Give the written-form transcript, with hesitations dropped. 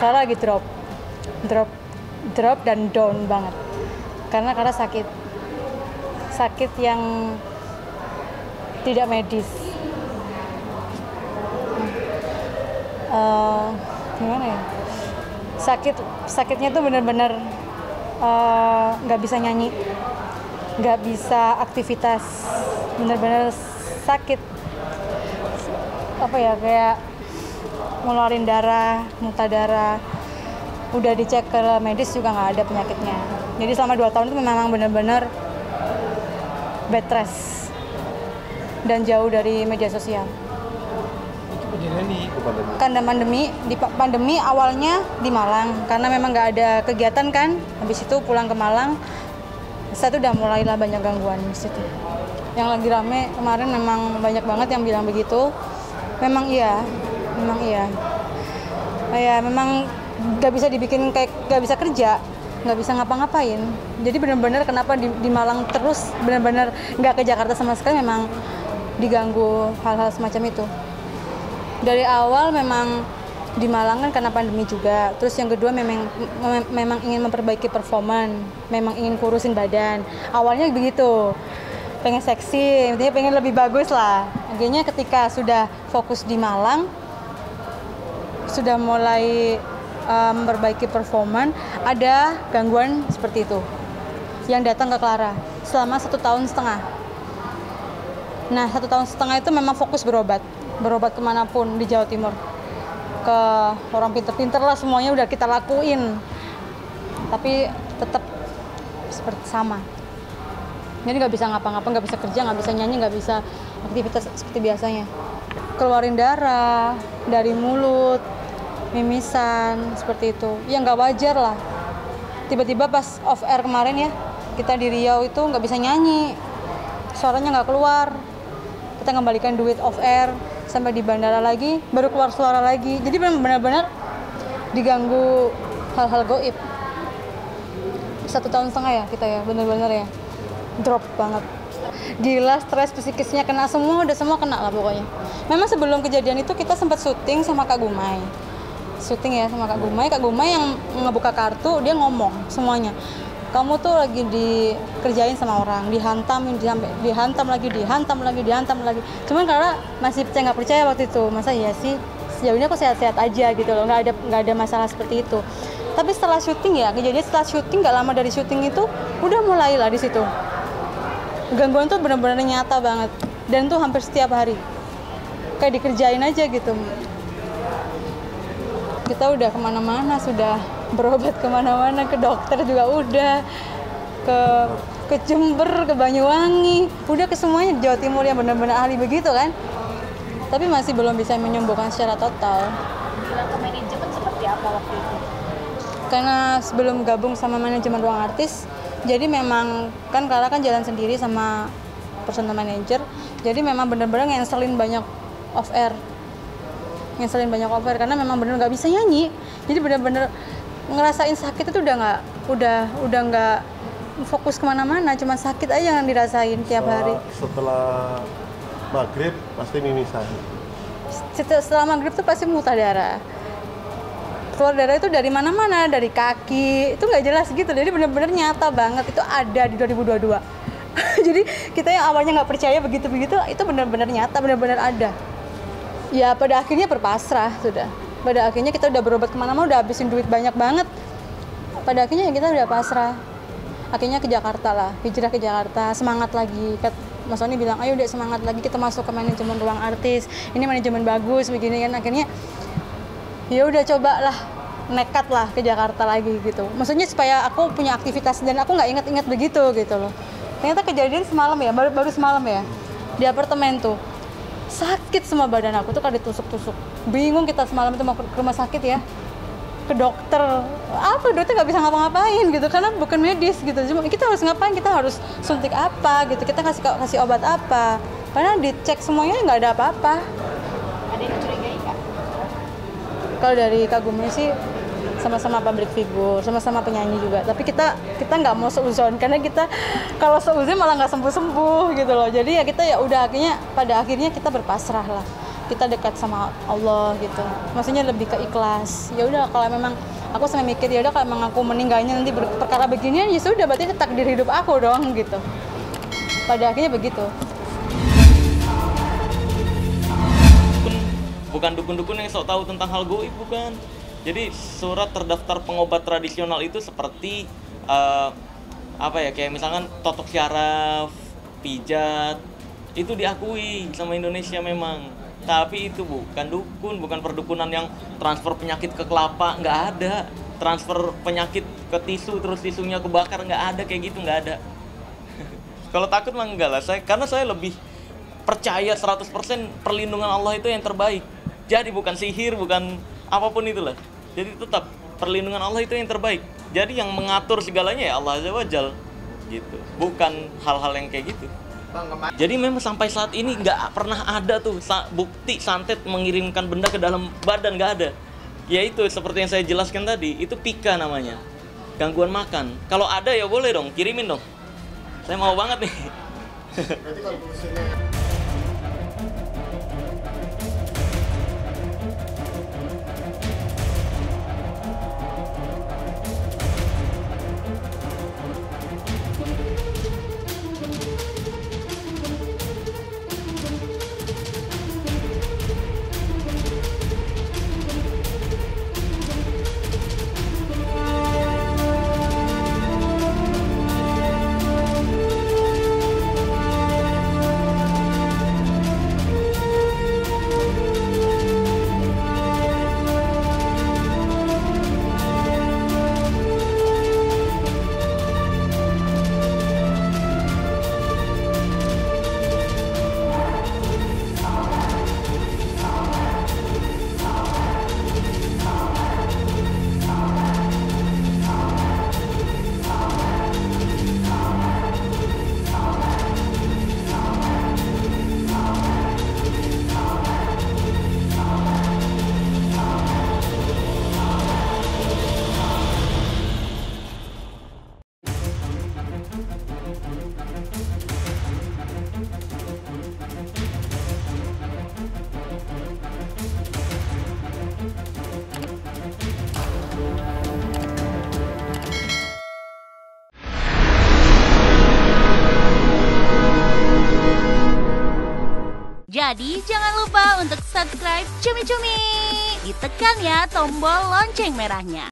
Clara lagi drop dan down banget karena sakit yang tidak medis. Gimana ya, sakitnya tuh benar-benar nggak bisa nyanyi, nggak bisa aktivitas, benar-benar sakit apa ya, kayak ngeluarin darah, muntah darah. Udah dicek ke medis juga nggak ada penyakitnya. Jadi selama 2 tahun itu memang benar-benar bed rest dan jauh dari media sosial. Itu kejadian di pandemi? Karena pandemi awalnya di Malang, karena memang nggak ada kegiatan kan. Habis itu pulang ke Malang, saya tuh udah mulailah banyak gangguan di situ. Yang lagi rame kemarin memang banyak banget yang bilang begitu. Memang iya. Ya memang nggak bisa dibikin kayak nggak bisa kerja, nggak bisa ngapa-ngapain. Jadi benar-benar kenapa di Malang terus benar-benar nggak ke Jakarta sama sekali, memang diganggu hal-hal semacam itu. Dari awal memang di Malang kan karena pandemi juga. Terus yang kedua memang ingin memperbaiki performan, memang ingin kurusin badan. Awalnya begitu, pengen seksi, intinya pengen lebih bagus lah. Akhirnya ketika sudah fokus di Malang, sudah mulai memperbaiki performan, ada gangguan seperti itu yang datang ke Clara selama 1,5 tahun. Nah, 1,5 tahun itu memang fokus berobat kemanapun di Jawa Timur, ke orang pinter-pinter lah, semuanya udah kita lakuin, tapi tetap seperti sama. Jadi nggak bisa ngapa-ngapa, nggak bisa kerja, nggak bisa nyanyi, nggak bisa aktivitas seperti biasanya. Keluarin darah dari mulut, mimisan, seperti itu. Ya nggak wajar lah. Tiba-tiba pas off air kemarin ya, kita di Riau itu nggak bisa nyanyi, suaranya nggak keluar. Kita kembalikan duit off air, sampai di bandara lagi, baru keluar suara lagi. Jadi benar-benar diganggu hal-hal goib. 1,5 tahun ya kita ya, benar-benar ya. Drop banget. Gila, stres psikisnya kena semua, udah semua kena lah pokoknya. Memang sebelum kejadian itu kita sempat syuting sama Kak Gumai. Kak Gumai yang ngebuka kartu, dia ngomong semuanya. Kamu tuh lagi dikerjain sama orang, dihantam lagi. Cuman karena masih nggak percaya waktu itu, masa iya sih? Sejauh ini aku sehat-sehat aja gitu loh, nggak ada masalah seperti itu. Tapi setelah syuting ya, kejadian setelah syuting, nggak lama dari syuting itu, udah mulailah di situ. Gangguan tuh benar-benar nyata banget, dan tuh hampir setiap hari. Kayak dikerjain aja gitu. Kita udah kemana-mana, sudah berobat kemana-mana, ke dokter juga udah, ke Jember, ke Banyuwangi, udah ke semuanya di Jawa Timur yang benar-benar ahli begitu kan. Tapi masih belum bisa menyembuhkan secara total. Bilang ke manajemen seperti apa waktu itu? Karena sebelum gabung sama manajemen Ruang Artis, jadi memang kan Clara kan jalan sendiri sama personal manager, jadi memang benar-benar ngenselin banyak off air karena memang benar nggak bisa nyanyi. Jadi benar-benar ngerasain sakit itu udah nggak fokus kemana-mana, cuma sakit aja yang dirasain tiap hari. Setelah maghrib pasti mimisan. Setelah maghrib tuh pasti muntah darah. Keluar darah itu dari mana-mana, dari kaki, itu nggak jelas gitu. Jadi benar-benar nyata banget, itu ada di 2022. Jadi kita yang awalnya nggak percaya begitu-begitu, itu benar-benar nyata, benar-benar ada. Ya pada akhirnya berpasrah sudah. Pada akhirnya kita udah berobat kemana-mana, udah habisin duit banyak banget. Pada akhirnya kita udah pasrah. Akhirnya ke Jakarta lah, hijrah ke Jakarta, semangat lagi. Mas Sony bilang, ayo deh semangat lagi, kita masuk ke manajemen Ruang Artis. Ini manajemen bagus, begini kan. Akhirnya ya udah cobalah, nekat lah ke Jakarta lagi gitu. Maksudnya supaya aku punya aktivitas dan aku nggak inget-inget begitu gitu loh. Ternyata kejadian semalam ya, baru semalam ya, di apartemen tuh. Sakit semua badan aku tuh, kayak ditusuk-tusuk. Bingung kita semalam itu mau ke rumah sakit ya, ke dokter. Apa dokter nggak bisa ngapa-ngapain gitu, karena bukan medis gitu. Cuma kita harus ngapain? Kita harus suntik apa gitu? Kita kasih obat apa? Karena dicek semuanya nggak ada apa-apa. Ada yang dicurigai nggak? Kalau dari Kak Gumai sih sama-sama public figure, sama-sama penyanyi juga. Tapi kita nggak mau seuzon, karena kita kalau seuzon malah nggak sembuh-sembuh gitu loh. Jadi ya kita ya udah pada akhirnya kita berpasrah lah. kita dekat sama Allah gitu. Maksudnya lebih ke ikhlas. Ya udah kalau memang aku sampai mikir ya udah kalau memang aku meninggalnya nanti perkara beginian ya sudah berarti itu takdir hidup aku dong gitu. Pada akhirnya begitu. Bukan dukun-dukun yang sok tahu tentang hal gaib, bukan. Jadi surat terdaftar pengobat tradisional itu seperti kayak misalkan totok syaraf, pijat, itu diakui sama Indonesia memang. Tapi itu bukan dukun, bukan perdukunan yang transfer penyakit ke kelapa, nggak ada. Transfer penyakit ke tisu, terus tisunya kebakar, nggak ada kayak gitu, nggak ada. Kalau takut mah enggak lah, karena saya lebih percaya 100% perlindungan Allah itu yang terbaik. Jadi bukan sihir, bukan apapun itulah. Jadi tetap perlindungan Allah itu yang terbaik. Jadi yang mengatur segalanya ya Allah Azza wa Jalla gitu. Bukan hal-hal yang kayak gitu. Jadi memang sampai saat ini nggak pernah ada tuh bukti santet mengirimkan benda ke dalam badan, nggak ada. Yaitu seperti yang saya jelaskan tadi, itu pika namanya, gangguan makan. Kalau ada ya boleh dong, kirimin dong. Saya mau banget nih. Berarti kalau fungsinya Jadi jangan lupa untuk subscribe Cumi Cumi. Ditekan ya tombol lonceng merahnya.